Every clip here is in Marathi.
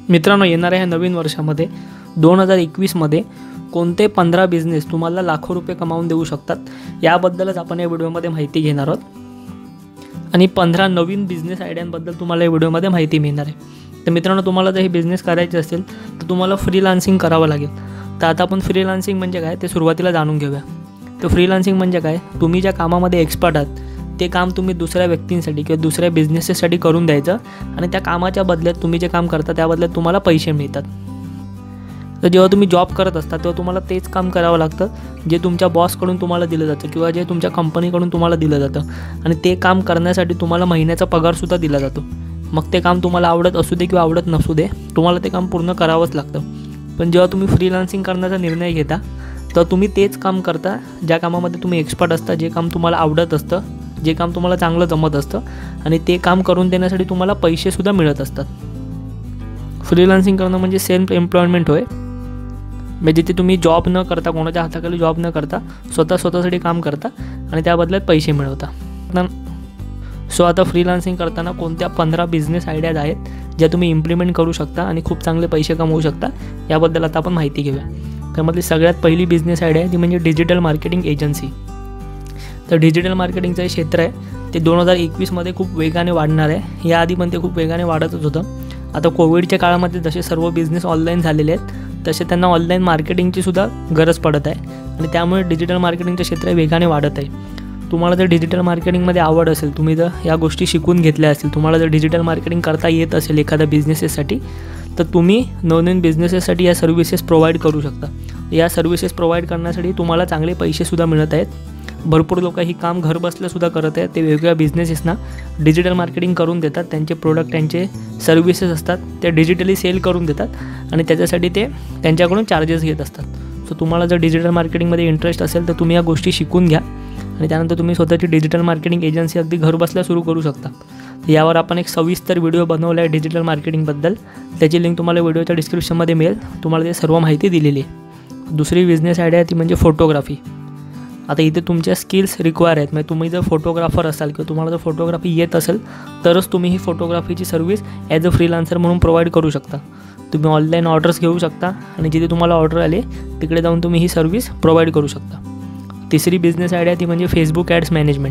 मित्रांनो, येणाऱ्या ह्या नवीन वर्षामध्ये 2021मध्ये कोणते 15 बिझनेस तुम्हाला लाखो रुपये कमावून देऊ शकतात याबद्दलच आपण या व्हिडिओमध्ये माहिती घेणार आहोत आणि 15 नवीन बिझनेस आयडियांबद्दल तुम्हाला या व्हिडिओमध्ये माहिती मिळणार आहे। तर मित्रांनो, तुम्हाला जर हे बिझनेस करायचे असेल तर तुम्हाला फ्रीलान्सिंग करावं लागेल। तर आता आपण फ्रीलान्सिंग म्हणजे काय ते सुरुवातीला जाणून घेऊया। तर फ्रीलान्सिंग म्हणजे काय, तुम्ही ज्या कामामध्ये एक्सपर्ट आहात ते काम तुम्ही दुसऱ्या व्यक्तींसाठी किंवा दुसऱ्या बिझनेसेससाठी करून द्यायचं आणि त्या कामाच्या बदल्यात तुम्ही जे काम करता त्या बदल्यात तुम्हाला पैसे मिळतात। तर जेव्हा तुम्ही जॉब करत असता तेव्हा तुम्हाला तेच काम करावं लागतं जे तुमच्या बॉसकडून तुम्हाला दिलं जातं किंवा जे तुमच्या कंपनीकडून तुम्हाला दिलं जातं आणि ते काम करण्यासाठी तुम्हाला महिन्याचा पगारसुद्धा दिला जातो। मग ते काम तुम्हाला आवडत असू दे किंवा आवडत नसू दे, तुम्हाला ते काम पूर्ण करावंच लागतं। पण जेव्हा तुम्ही फ्रीलान्सिंग करण्याचा निर्णय घेता तर तुम्ही तेच काम करता ज्या कामामध्ये तुम्ही एक्सपर्ट असता, जे काम तुम्हाला आवडत असतं, जे काम तुम्हाला चांगलं जमत असतं आणि ते काम करून देण्यासाठी तुम्हाला पैसेसुद्धा मिळत असतात। फ्रीलान्सिंग करणं म्हणजे सेल्फ एम्प्लॉयमेंट होय, म्हणजे जिथे तुम्ही जॉब न करता, कोणाच्या हाताखाली जॉब न करता स्वतःसाठी काम करता आणि त्या बदल्यात पैसे मिळवता। सो आता फ्रीलान्सिंग करताना कोणत्या 15 बिझनेस आयडियाज आहेत ज्या तुम्ही इम्प्लिमेंट करू शकता आणि खूप चांगले पैसे कमवू शकता याबद्दल आता आपण माहिती घेऊया। त्यामधली सगळ्यात पहिली बिझनेस आयडिया आहे ती म्हणजे डिजिटल मार्केटिंग एजन्सी। तर डिजिटल मार्केटिंगचं हे क्षेत्र आहे ते 2021मध्ये खूप वेगाने वाढणार आहे। याआधी पण ते खूप वेगाने वाढतच होतं। आता कोविडच्या काळामध्ये जसे सर्व बिझनेस ऑनलाईन झालेले आहेत तसे त्यांना ऑनलाईन मार्केटिंगची सुद्धा गरज पडत आहे आणि त्यामुळे डिजिटल मार्केटिंगचं क्षेत्र वेगाने वाढत आहे। तुम्हाला जर डिजिटल मार्केटिंगमध्ये आवड असेल, तुम्ही जर या गोष्टी शिकून घेतल्या असतील, तुम्हाला जर डिजिटल मार्केटिंग करता येत असेल एखाद्या बिझनेसेससाठी, तर तुम्ही नवनवीन बिझनेसेससाठी या सर्व्हिसेस प्रोव्हाइड करू शकता। या सर्व्हिसेस प्रोव्हाइड करण्यासाठी तुम्हाला चांगले पैसेसुद्धा मिळत आहेत। भरपूर लोक ही काम घर बसल्यासुद्धा करत आहेत। ते वेगवेगळ्या बिझनेसेसना डिजिटल मार्केटिंग करून देतात, त्यांचे प्रोडक्ट, त्यांचे सर्व्हिसेस असतात ते डिजिटली सेल करून देतात आणि त्याच्यासाठी ते त्यांच्याकडून चार्जेस घेत असतात। सो तुम्हाला जर डिजिटल मार्केटिंगमध्ये इंटरेस्ट असेल तर तुम्ही या गोष्टी शिकून घ्या आणि त्यानंतर तुम्ही स्वतःची डिजिटल मार्केटिंग एजन्सी अगदी घर बसल्या सुरू करू शकता। यावर आपण एक सविस्तर व्हिडिओ बनवला आहे डिजिटल मार्केटिंगबद्दल, त्याची लिंक तुम्हाला व्हिडिओच्या डिस्क्रिप्शनमध्ये मिळेल। तुम्हाला ते सर्व माहिती दिलेली आहे। दुसरी बिझनेस आयडिया ती म्हणजे फोटोग्राफी। आता इथे तुमच्या स्किल्स रिक्वायर आहेत, म्हणजे तुम्ही जर फोटोग्राफर असाल किंवा तुम्हाला जर फोटोग्राफी येत असेल तरच तुम्ही ही फोटोग्राफीची सर्व्हिस ॲज अ फ्रीलान्सर म्हणून प्रोव्हाइड करू शकता। तुम्ही ऑनलाईन ऑर्डर्स घेऊ शकता आणि जिथे तुम्हाला ऑर्डर आले तिकडे जाऊन तुम्ही ही सर्व्हिस प्रोव्हाइड करू शकता। तिसरी बिझनेस आयडिया ती म्हणजे फेसबुक ॲड्स मॅनेजमेंट।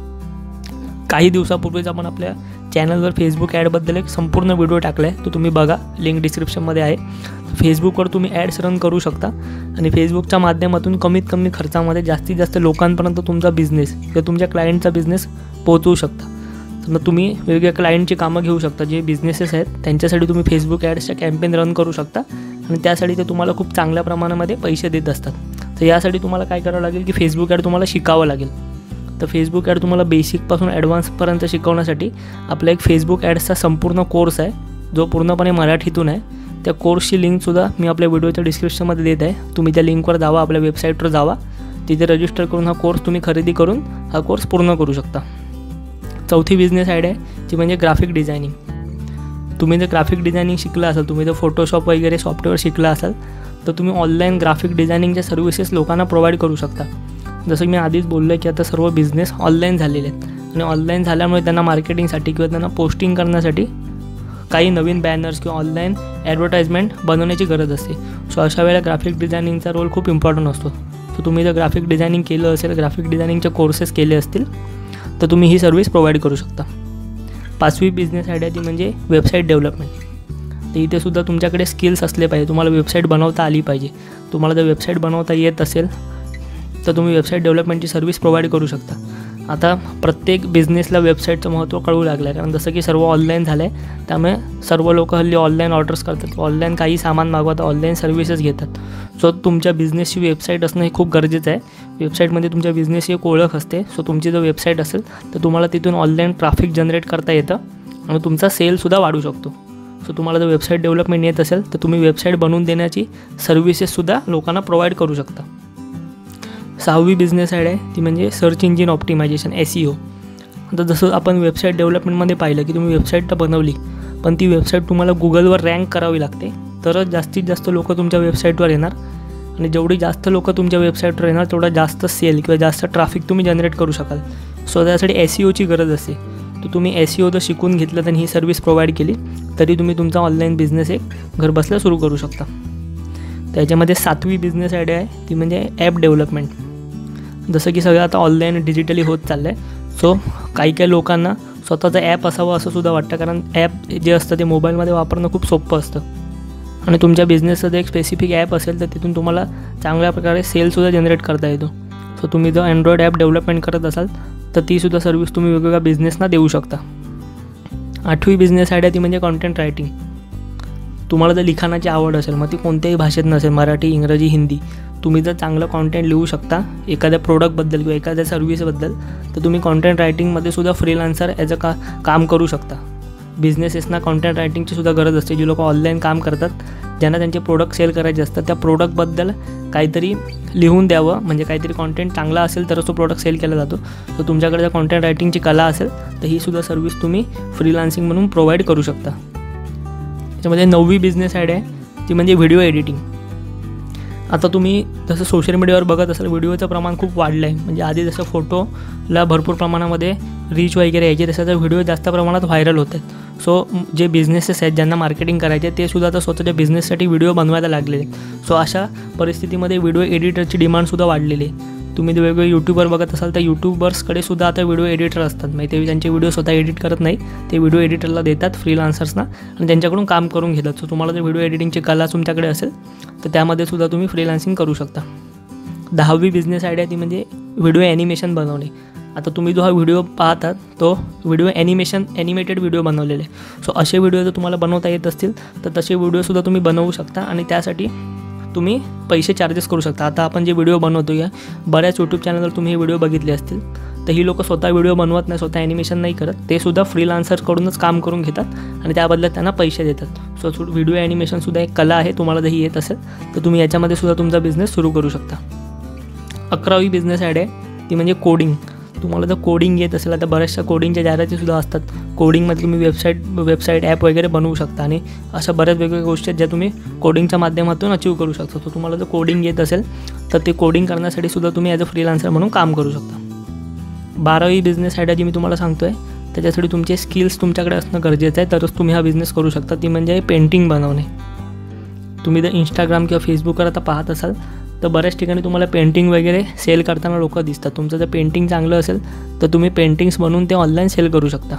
काही दिवसापूर्वीच आपण आपल्या चॅनलवर फेसबुक ॲडबद्दल एक संपूर्ण व्हिडिओ टाकला आहे, तो तुम्ही बघा, लिंक डिस्क्रिप्शनमध्ये आहे। फेसबुकवर तुम्ही ॲड्स रन करू शकता आणि फेसबुकच्या माध्यमातून कमीत कमी खर्चामध्ये जास्तीत जास्त लोकांपर्यंत तुमचा बिझनेस किंवा तुमच्या क्लायंटचा बिझनेस पोहोचवू शकता। तर तुम्ही वेगवेगळ्या क्लायंटची कामं घेऊ शकता, जे बिझनेसेस आहेत त्यांच्यासाठी तुम्ही फेसबुक ॲड्सच्या कॅम्पेन रन करू शकता आणि त्यासाठी ते तुम्हाला खूप चांगल्या प्रमाणामध्ये पैसे देत असतात। तर यासाठी तुम्हाला काय करावं लागेल की फेसबुक ॲड तुम्हाला शिकावं लागेल। तर फेसबुक ॲड तुम्हाला बेसिकपासून ॲडव्हान्सपर्यंत शिकवण्यासाठी आपला एक फेसबुक ॲड्सचा संपूर्ण कोर्स आहे जो पूर्णपणे मराठीतून आहे। त्या कोर्सची लिंकसुद्धा मी आपल्या व्हिडिओच्या डिस्क्रिप्शनमध्ये देत आहे। तुम्ही त्या लिंकवर जावा, आपल्या वेबसाईटवर जावा, तिथे रजिस्टर करून हा कोर्स तुम्ही खरेदी करून हा कोर्स पूर्ण करू शकता। चौथी बिझनेस आयडिया आहे ती म्हणजे ग्राफिक डिझायनिंग। तुम्ही जर ग्राफिक डिझायनिंग शिकलं असाल, तुम्ही जर फोटोशॉप वगैरे सॉफ्टवेअर शिकला असाल तर तुम्ही ऑनलाईन ग्राफिक डिझायनिंगच्या सर्व्हिसेस लोकांना प्रोव्हाइड करू शकता। जसं मी आधीच बोललो आहे की आता सर्व बिझनेस ऑनलाईन झालेले आहेत आणि ऑनलाईन झाल्यामुळे त्यांना मार्केटिंगसाठी किंवा त्यांना पोस्टिंग करण्यासाठी काही नवीन बॅनर्स किंवा ऑनलाईन ॲडव्हर्टाइजमेंट बनवण्याची गरज असते। सो अशा वेळेला ग्राफिक डिझायनिंगचा रोल खूप इम्पॉर्टंट असतो। सो तुम्ही जर ग्राफिक डिझायनिंग केलं असेल, ग्राफिक डिझायनिंगचे कोर्सेस केले असतील तर तुम्ही ही सर्व्हिस प्रोव्हाइड करू शकता। पाचवी बिझनेस आयडिया ती म्हणजे वेबसाईट डेव्हलपमेंट। तर इथेसुद्धा तुमच्याकडे स्किल्स असले पाहिजे, तुम्हाला वेबसाईट बनवता आली पाहिजे। तुम्हाला जर वेबसाईट बनवता येत असेल तर तुम्ही वेबसाईट डेव्हलपमेंटची सर्व्हिस प्रोव्हाइड करू शकता। आता प्रत्येक बिझनेसला वेबसाईटचं महत्त्व कळू लागलं आहे, कारण जसं की सर्व ऑनलाईन झालं आहे त्यामुळे सर्व लोक हल्ली ऑनलाईन ऑर्डर्स करतात, ऑनलाईन काही सामान मागवतात, ऑनलाईन सर्व्हिसेस घेतात। सो तुमच्या बिझनेसची वेबसाईट असणं हे खूप गरजेचं आहे। वेबसाईटमध्ये तुमच्या बिझनेसची एक ओळख असते। सो तुमची जर वेबसाईट असेल तर तुम्हाला तिथून ऑनलाईन ट्रॅफिक जनरेट करता येतं आणि तुमचा सेलसुद्धा वाढू शकतो। सो तुम्हाला जर वेबसाईट डेव्हलपमेंट येत असेल तर तुम्ही वेबसाईट बनवून देण्याची सर्व्हिसेससुद्धा लोकांना प्रोव्हाइड करू शकता। सहावी बिझनेस आयडिया आहे ती म्हणजे सर्च इंजिन ऑप्टिमायझेशन, SEO। आता जसं आपण वेबसाईट डेव्हलपमेंटमध्ये पाहिलं की तुम्ही वेबसाईट तर बनवली पण ती वेबसाईट तुम्हाला गुगलवर रँक करावी लागते, तरच जास्तीत जास्त लोक तुमच्या वेबसाईटवर येणार आणि जेवढी जास्त लोक तुमच्या वेबसाईटवर येणार तेवढा जास्त सेल किंवा जास्त ट्रॅफिक तुम्ही जनरेट करू शकाल। सो त्यासाठी SEOची गरज असते। तर तुम्ही SEO जर शिकून घेतलं आणि ही सर्व्हिस प्रोव्हाइड केली तरी तुम्ही तुमचा ऑनलाईन बिझनेस एक घरबसल्या सुरू करू शकता. त्याच्यामध्ये 7वी बिझनेस आयडिया आहे ती म्हणजे ॲप डेव्हलपमेंट. जसं की सगळं आता ऑनलाईन डिजिटली होत चाललं आहे. सो काही लोकांना स्वतःचं ॲप असावं असं सुद्धा वाटतं, कारण ॲप जे असतं ते मोबाईलमध्ये वापरणं खूप सोपं असतं. आणि तुमच्या बिझनेसचं जर एक स्पेसिफिक ॲप असेल तर तिथून तुम्हाला चांगल्या प्रकारे सेलसुद्धा जनरेट करता येतो. सो तुम्ही जर अँड्रॉइड ॲप डेव्हलपमेंट करत असाल तर तीसुद्धा सर्व्हिस तुम्ही वेगवेगळ्या बिझनेसना देऊ शकता. 8वी बिझनेस आयडिया ती म्हणजे कॉन्टेंट रायटिंग. तुम्हाला जर लिखाणाची आवड असेल, मग ती कोणत्याही भाषेत नसेल, मराठी, इंग्रजी, हिंदी, तुम्ही जर चांगलं कॉन्टेंट लिहू शकता एखाद्या प्रोडक्टबद्दल किंवा एखाद्या सर्व्हिसबद्दल, तर तुम्ही कॉन्टेंट रायटिंगमध्ये सुद्धा फ्रीलान्सर ॲज अ काम करू शकता. बिझनेसेसना कॉन्टेंट रायटिंगची सुद्धा गरज असते. जी लोक ऑनलाईन काम करतात, ज्यांना त्यांचे प्रोडक्ट सेल करायचे असतात, त्या प्रोडक्टबद्दल काहीतरी लिहून द्यावं, म्हणजे काहीतरी कॉन्टेंट चांगला असेल तरच तो प्रोडक्ट सेल केला जातो. तर तुमच्याकडे जर कॉन्टेंट रायटिंगची कला असेल तर ही सुद्धा सर्व्हिस तुम्ही फ्रीलान्सिंग म्हणून प्रोव्हाइड करू शकता. त्याच्यामध्ये 9वी बिझनेस आयडिया आहे ती म्हणजे व्हिडिओ एडिटिंग. आता तुम्ही जसं सोशल मीडियावर बघत असाल, व्हिडिओचं प्रमाण खूप वाढलं आहे. म्हणजे आधी जसं फोटोला भरपूर प्रमाणामध्ये रीच वगैरे यायचे, तसं व्हिडिओ जास्त प्रमाणात व्हायरल होत आहेत. सो जे बिझनेसेस आहेत ज्यांना मार्केटिंग करायचे ते सुद्धा आता स्वतःच्या बिझनेससाठी व्हिडिओ बनवायला लागलेले आहेत. सो अशा परिस्थितीमध्ये व्हिडिओ एडिटरची डिमांडसुद्धा वाढलेली आहे. तुम्ही वेगवेगळे यूट्यूबर बघत असाल तर यूट्यूबर्सकडे सुद्धा आता व्हिडिओ एडिटर असतात. म्हणजे ते त्यांचे व्हिडिओ स्वतः एडिट करत नाही, ते व्हिडिओ एडिटरला देतात फ्रीलान्सर्सना आणि त्यांच्याकडून काम करून घेतात. सो तुम्हाला जर व्हिडिओ एडिटिंगची कला तुमच्याकडे असेल तर त्यामध्ये सुद्धा तुम्ही फ्रीलान्सिंग करू शकता. 10वी बिझनेस आयडिया ती म्हणजे व्हिडिओ ॲनिमेशन बनवणे. आता तुम्ही जो हा व्हिडिओ पाहतात तो व्हिडिओ ॲनिमेटेड व्हिडिओ बनवलेले आहे. सो असे व्हिडिओ जर तुम्हाला बनवता येत असतील तर तसे व्हिडिओसुद्धा तुम्ही बनवू शकता आणि त्यासाठी तुम्ही पैसे चार्जेस करू शकता. आता आपण जे व्हिडिओ बनवतो या बऱ्याच यूट्यूब चॅनलवर तुम्ही हे व्हिडिओ बघितले असतील, तर ही लोकं स्वतः व्हिडिओ बनवत नाही, स्वतः ॲनिमेशन नाही करत, ते सुद्धा फ्रीलान्सरकडूनच काम करून घेतात आणि त्याबद्दल त्यांना पैसे देतात. सो व्हिडिओ ॲनिमेशनसुद्धा एक कला आहे. तुम्हाला जर ही येत असेल तर तुम्ही याच्यामध्ये सुद्धा तुमचा बिझनेस सुरू करू शकता. 11वी बिझनेस आयडिया ती म्हणजे कोडिंग. तुम्हाला जर कोडिंग येत असेल, आता बऱ्याचशा कोडिंगच्या जाहिरातीसुद्धा असतात. कोडिंगमध्ये तुम्ही वेबसाईट ॲप वगैरे बनवू शकता आणि अशा बऱ्याच वेगवेगळ्या गोष्टी आहेत ज्या तुम्ही कोडिंगच्या माध्यमातून अचीव करू शकता. तर तुम्हाला जर कोडिंग येत असेल तर ते कोडिंग करण्यासाठी सुद्धा तुम्ही ॲज अ फ्रीलान्सर म्हणून काम करू शकता. 12वी बिझनेस आयडिया जी मी तुम्हाला सांगतो आहे त्याच्यासाठी तुमचे स्किल्स तुमच्याकडे असणं गरजेचं आहे, तरच तुम्ही हा बिझनेस करू शकता. ती म्हणजे पेंटिंग बनवणे. तुम्ही जर इंस्टाग्राम किंवा फेसबुकवर आता पाहत असाल तर बऱ्याच ठिकाणी तुम्हाला पेंटिंग वगैरे सेल करताना लोक दिसतात. तुमचं जर पेंटिंग चांगलं असेल तर तुम्ही पेंटिंग्स बनवून ते ऑनलाईन सेल करू शकता.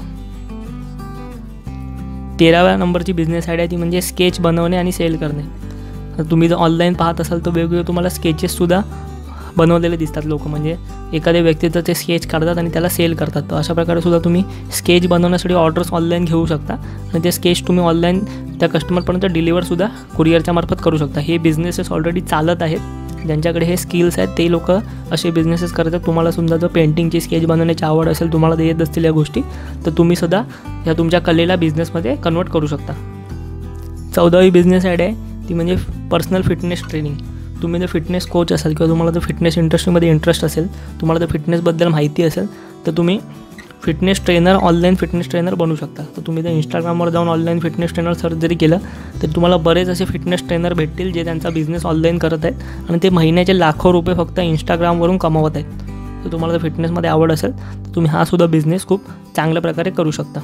13व्या नंबरची बिझनेस आयडिया ती म्हणजे स्केच बनवणे आणि सेल करणे. तर तुम्ही जर ऑनलाईन पाहत असाल तर वेगवेगळे तुम्हाला स्केचेससुद्धा बनवलेले दिसतात लोक, म्हणजे एखाद्या व्यक्तीचं ते स्केच काढतात आणि त्याला सेल करतात. तर अशा प्रकारे सुद्धा तुम्ही स्केच बनवण्यासाठी ऑर्डर्स ऑनलाईन घेऊ शकता आणि ते स्केच तुम्ही ऑनलाईन त्या कस्टमरपर्यंत डिलिव्हरसुद्धा कुरिअरच्या मार्फत करू शकता. हे बिझनेसेस ऑलरेडी चालत आहेत. ज्यांच्याकडे हे स्किल्स आहेत ते लोक असे बिझनेसेस करतात. तुम्हाला समजा जर पेंटिंगची स्केच बनवण्याची आवड असेल, तुम्हाला ते येत असतील या गोष्टी, तर तुम्ही सुद्धा या तुमच्या कलेला बिझनेसमध्ये कन्वर्ट करू शकता. 14वी बिझनेस आयडिया आहे ती म्हणजे पर्सनल फिटनेस ट्रेनिंग. तुम्ही जर फिटनेस कोच असाल किंवा तुम्हाला जर फिटनेस इंडस्ट्रीमध्ये इंटरेस्ट असेल, तुम्हाला जर फिटनेसबद्दल माहिती असेल तर तुम्ही fitness trainer, online fitness trainer बनू शकता. तर तुम्ही जर इंस्टाग्रामवर जाऊन ऑनलाईन फिटनेस ट्रेनर सर्च जरी केलं तर तुम्हाला बरेच असे फिटनेस ट्रेनर भेटतील जे त्यांचा बिझनेस ऑनलाईन करत आहेत आणि ते महिन्याचे लाखो रुपये फक्त इंस्टाग्रामवरून कमावत आहेत. तर तुम्हाला जर फिटनेसमध्ये आवड असेल तर तुम्ही हा सुद्धा बिझनेस खूप चांगल्या प्रकारे करू शकता.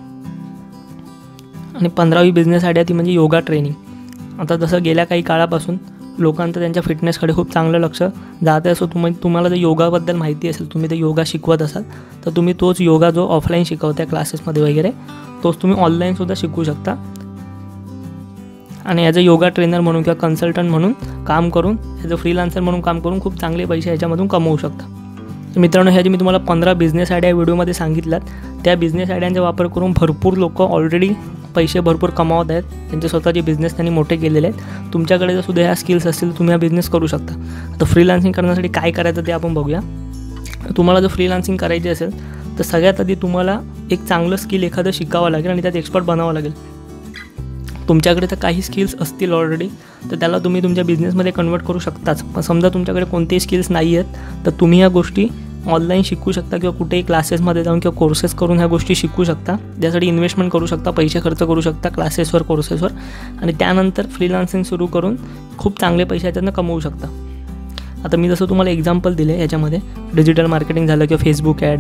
आणि 15वी बिझनेस आयडिया ती म्हणजे योगा ट्रेनिंग. आता जसं गेल्या काही काळापासून लोकांचं त्यांच्या फिटनेसकडे खूप चांगलं लक्ष जातं. असं तुम्हाला जर योगाबद्दल माहिती असेल, तुम्ही ते योगा शिकवत असाल तर तुम्ही तोच योगा जो ऑफलाईन शिकवत्या क्लासेसमध्ये वगैरे तोच तुम्ही ऑनलाईनसुद्धा शिकवू शकता आणि ॲज अ योगा ट्रेनर म्हणून किंवा कन्सल्टंट म्हणून काम करून, ॲज अ फ्रीलान्सर म्हणून काम करून खूप चांगले पैसे ह्याच्यामधून कमवू शकता. तर मित्रांनो, ह्या जे मी तुम्हाला 15 बिझनेस आयडिया व्हिडिओमध्ये सांगितल्यात त्या बिझनेस आयडियांचा वापर करून भरपूर लोक ऑलरेडी पैसे भरपूर कमावत आहेत. त्यांचे स्वतःचे बिझनेस त्यांनी मोठे केलेले आहेत. तुमच्याकडे जर सुद्धा ह्या स्किल्स असतील तुम्ही हा बिझनेस करू शकता. आता फ्रीलान्सिंग करण्यासाठी काय करायचं ते आपण बघूया. तुम्हाला जर फ्रीलान्सिंग करायची असेल तर सगळ्यात आधी तुम्हाला एक चांगलं स्किल एखादं शिकावं लागेल आणि त्यात एक्सपर्ट बनावं लागेल. तुमच्याकडे तर काही स्किल्स असतील ऑलरेडी तर त्याला तुम्ही तुमच्या बिझनेसमध्ये कन्वर्ट करू शकताच. पण समजा तुमच्याकडे कोणतेही स्किल्स नाही आहेत तर तुम्ही ह्या गोष्टी ऑनलाईन शिकू शकता किंवा कुठेही क्लासेसमध्ये जाऊन किंवा कोर्सेस करून ह्या गोष्टी शिकू शकता. त्यासाठी इन्व्हेस्टमेंट करू शकता, पैसे खर्च करू शकता क्लासेसवर, कोर्सेसवर आणि त्यानंतर फ्रीलान्सिंग सुरू करून खूप चांगले पैसे याच्यातनं कमवू शकता. आता मी जसं तुम्हाला एक्झाम्पल दिले याच्यामध्ये डिजिटल मार्केटिंग झालं किंवा फेसबुक ॲड्स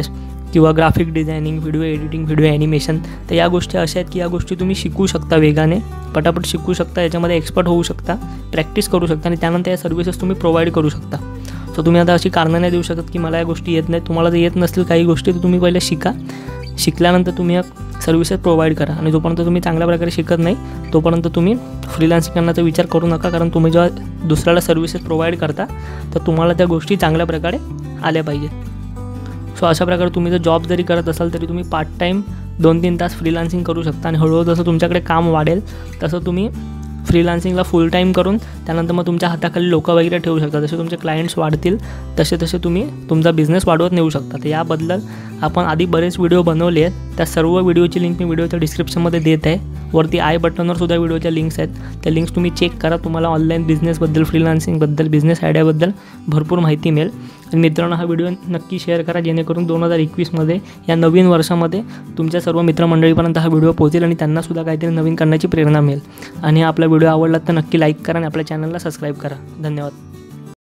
किंवा graphic designing, video editing, video animation. तर या गोष्टी अशा आहेत की या गोष्टी तुम्ही शिकू शकता, वेगाने पटापट शिकू शकता, याच्यामध्ये एक्सपर्ट होऊ शकता, प्रॅक्टिस करू शकता आणि त्यानंतर या सर्व्हिसेस तुम्ही प्रोव्हाइड करू शकता. सो तुम्ही आता अशी कारणं नाही देऊ शकत की मला या गोष्टी येत नाहीत. तुम्हाला जर येत नसतील काही गोष्टी तर तुम्ही पहिले शिका. शिकल्यानंतर तुम्ही सर्व्हिसेस प्रोव्हाइड करा आणि जोपर्यंत तुम्ही चांगल्या प्रकारे शिकत नाही तोपर्यंत तुम्ही फ्रीलान्सिंग करण्याचा विचार करू नका. कारण तुम्ही जेव्हा दुसऱ्याला सर्व्हिसेस प्रोव्हाइड करता तर तुम्हाला त्या गोष्टी चांगल्या प्रकारे आल्या पाहिजेत. सो अशा प्रकारे तुम्ही जर जॉब जरी करत असाल तरी तुम्ही पार्ट टाईम 2-3 तास फ्रीलान्सिंग करू शकता आणि हळूहळू जसं तुमच्याकडे काम वाढेल तसं तुम्ही फ्रीलान्सिंगला फुल टाईम करून त्यानंतर मग तुमच्या हाताखाली लोकं वगैरे ठेवू शकता. जसे तुमचे क्लायंट्स वाढतील तसे तसे तुम्ही तुमचा बिझनेस वाढवत नेऊ शकता. तर याबद्दल आपण आधी बरेच व्हिडिओ बनवले आहेत. त्या सर्व व्हिडिओची लिंक मी व्हिडिओच्या डिस्क्रिप्शनमध्ये देत आहे. वरती आय बटनवर सुद्धा व्हिडिओच्या लिंक्स आहेत. त्या लिंक्स तुम्ही चेक करा. तुम्हाला ऑनलाईन बिझनेसबद्दल, फ्रीलान्सिंगबद्दल, बिझनेस आयडियाबद्दल भरपूर माहिती मिळेल. आणि मित्रांनो, हा व्हिडिओ नक्की शेअर करा जेणेकरून 2021मध्ये या नवीन वर्षामध्ये तुमच्या सर्व मित्रमंडळीपर्यंत हा व्हिडिओ पोहोचेल आणि त्यांनासुद्धा काहीतरी नवीन करण्याची प्रेरणा मिळेल. आणि आपला व्हिडिओ आवडला तर नक्की लाईक करा आणि आपल्या चॅनलला सबस्क्राईब करा. धन्यवाद.